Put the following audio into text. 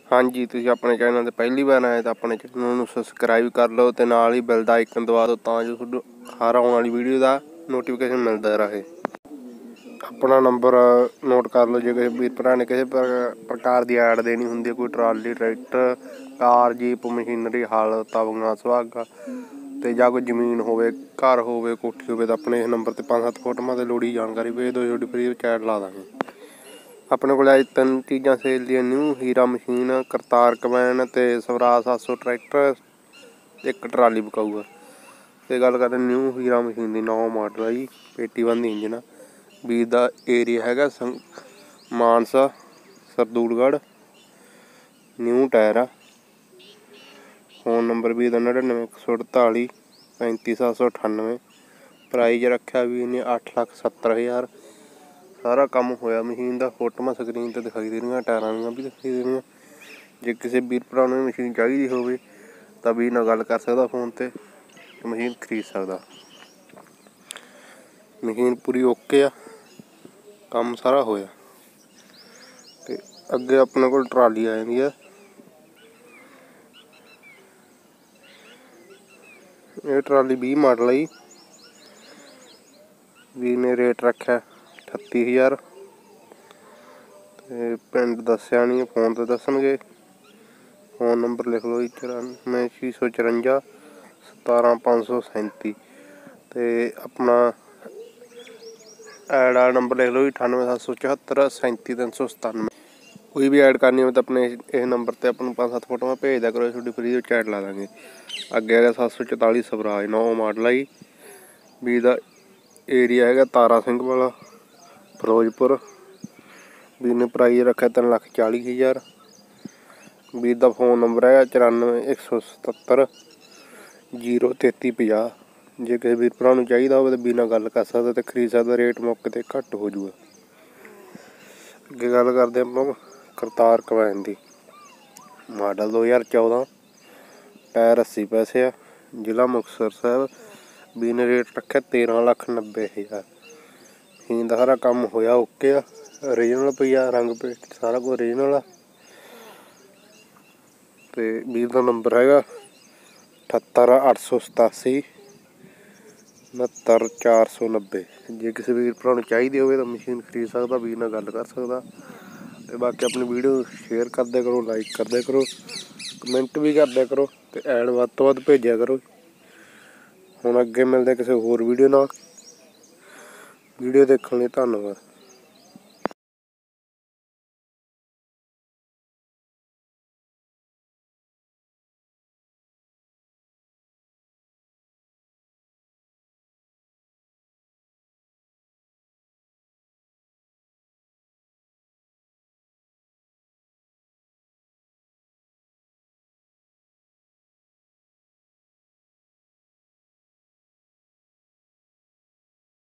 हाँ जी, तुसीं अपने चैनल ते पहली बार आए तो अपने चैनल नूं सबसक्राइब कर लो ते नाल ही बैल दा आइकन दबा दो तां जो तुहानूं हर आउण वाली वीडियो दा नोटिफिकेशन मिलदा रहे। अपना नंबर नोट कर लो, जे किसी वीर भरा ने किसी प्रकार की ऐड देनी हुंदी, कोई trolley tractor car jeep machinery हल तवंगा सुहागा ते जां कोई जमीन होवे घर होवे कोठी होवे तो अपने इस नंबर ते 5-7 फोटोआं ते लोड़ी जानकारी भेज दो, थोड़ी फ्री ऐड ला देंगे। अपने को अज 3 चीज़ां सेल दी, new Heera machine, Kartar combine ते स्वराज 700 ट्रैक्टर, एक ट्राली बकाऊ। ते गल करते न्यू हीरा मशीन की 9 मॉडल है जी, पेटी बंद इंजन। बीर दा एरिया हैगा Mansa Sardulgarh, new tyre. Phone number भी 99 148 35 798। प्राइज रखा भी इन्हें 8,70,000। सारा काम होया मशीन का, फोटोआं स्क्रीन पर दिखाई दे रही, टायरां दियां भी दिखाई दे रही। जे किसी वीर भरा नूं मशीन चाहिए होवे तां भी नाल गल कर सकदा फोन ते, मशीन खरीद सकदा। मशीन पूरी ओके आ, काम सारा होया। ते अगे अपने कोल ट्राली आ जांदी है। ये ट्राली 20 मॉडल है जी। वीर ने रेट रखा 38,000। पिंड दस्सिया नहीं, फोन तो दसणगे। फोन नंबर लिख लो 94 654 17 537। ते अपना ऐड वाला नंबर लिख लो 98 774 37 397। कोई भी ऐड करनी हो तो अपने इस नंबर पर अपन 5-7 फोटोआं भेज दिया करो, थोड़ी फ्री ऐड ला देंगे। अगे है 744 स्वराज 9 मॉडल है जी। भी दा एरिया है तारा सिंह वाला फिरोजपुर। भी ने प्राइज रखा 3,40,000। भी दा फोन नंबर है 94 177 033 50। जे किसी वीर भरा नूं चाहिदा होवे तो बिना गल कर सकदा ते खरीद सकदा, रेट मौके ते घट हो जूगा। अगे गल करदे आपां करतार कम्बाइन दी। मॉडल 2014, टायर 80 पैसे आ, जिला मुक्तसर साहब। भी ने रेट रखा 13,90,000। मशीन का सारा काम होया ओके आ, ओरिजिनल पई आ, रंग पेंट सारा कुछ ओरिजिनल आ। ते वीर दा नंबर हैगा 78 887 69 490। जे किसी वीर भरा नूं चाहिदी होवे तो मशीन खरीद सकदा, वीर नाल गल कर सकदा। ते बाकी अपनी वीडियो शेयर करदे करो, लाइक करदे करो, कमेंट भी करदे करो ते ऐड वध तो वध भेजा करो। हुण अगे मिलदे किसी होर वीडियो नाल। वीडियो देखने लई धन्नवाद।